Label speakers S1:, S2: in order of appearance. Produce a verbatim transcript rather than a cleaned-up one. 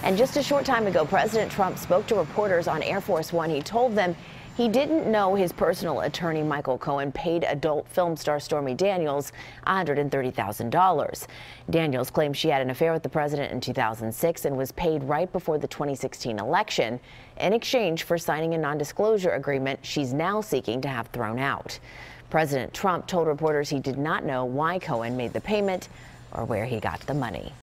S1: And just a short time ago, President Trump spoke to reporters on Air Force One. He told them he didn't know his personal attorney, Michael Cohen, paid adult film star Stormy Daniels one hundred thirty thousand dollars. Daniels claimed she had an affair with the president in two thousand six and was paid right before the twenty sixteen election in exchange for signing a non-disclosure agreement she's now seeking to have thrown out. President Trump told reporters he did not know why Cohen made the payment or where he got the money.